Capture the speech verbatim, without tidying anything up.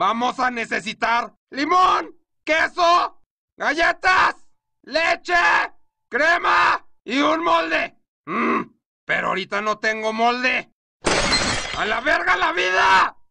Vamos a necesitar limón, queso, galletas, leche, crema y un molde. Mm, pero ahorita no tengo molde. ¡A la verga la vida!